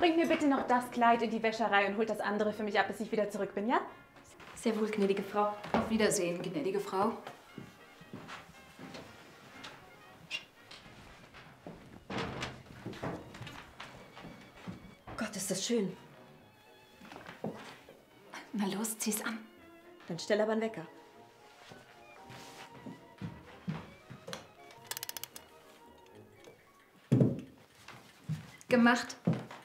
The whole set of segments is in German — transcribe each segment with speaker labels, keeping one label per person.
Speaker 1: Bringt mir bitte noch das Kleid in die Wäscherei und holt das andere für mich ab, bis ich wieder zurück bin, ja?
Speaker 2: Sehr wohl, gnädige Frau.
Speaker 3: Auf Wiedersehen, gnädige Frau.
Speaker 2: Gott, ist das schön.
Speaker 3: Na los, zieh's an.
Speaker 2: Dann stell aber einen Wecker.
Speaker 3: Gemacht.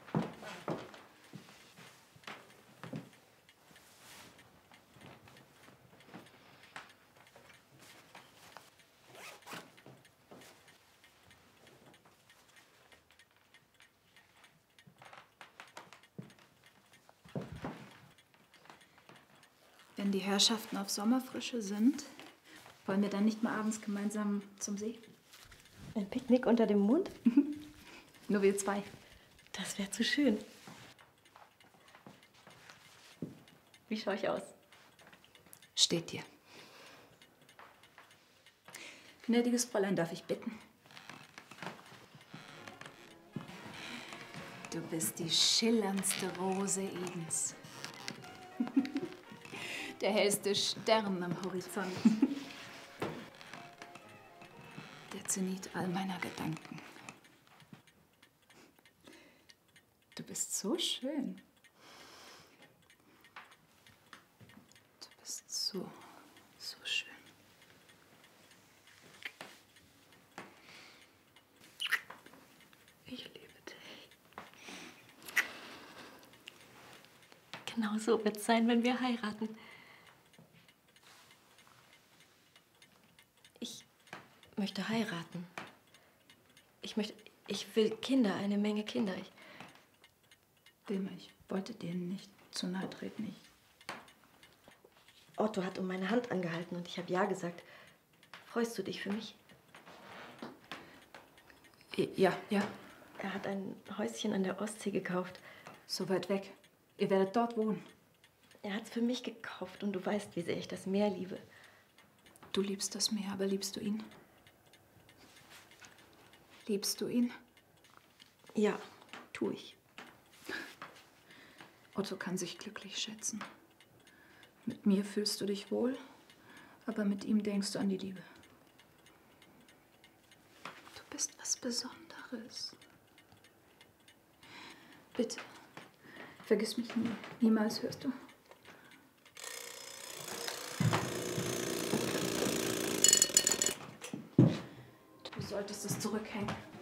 Speaker 3: Wenn die Herrschaften auf Sommerfrische sind, wollen wir dann nicht mal abends gemeinsam zum See?
Speaker 2: Ein Picknick unter dem Mond?
Speaker 3: Nur wir zwei.
Speaker 2: Das wäre zu schön. Wie schaue ich aus?
Speaker 3: Steht dir. Gnädiges Fräulein, darf ich bitten? Du bist die schillerndste Rose Edens. Der hellste Stern am Horizont. Der Zenit all meiner Gedanken. Du bist so schön. Du bist so schön. Ich liebe dich.
Speaker 2: Genau so wird es sein, wenn wir heiraten. Ich möchte heiraten. Ich will Kinder, eine Menge Kinder.
Speaker 3: Wilma, ich wollte denen nicht zu nahe treten.
Speaker 2: Otto hat um meine Hand angehalten und ich habe ja gesagt. Freust du dich für mich?
Speaker 3: Ja.
Speaker 2: Er hat ein Häuschen an der Ostsee gekauft.
Speaker 3: So weit weg. Ihr werdet dort wohnen.
Speaker 2: Er hat es für mich gekauft und du weißt, wie sehr ich das Meer liebe.
Speaker 3: Du liebst das Meer, aber liebst du ihn? Liebst du ihn?
Speaker 2: Ja, tue ich.
Speaker 3: Otto kann sich glücklich schätzen. Mit mir fühlst du dich wohl, aber mit ihm denkst du an die Liebe. Du bist was Besonderes. Bitte, vergiss mich nie. Niemals, hörst du? Du solltest es zurückhängen.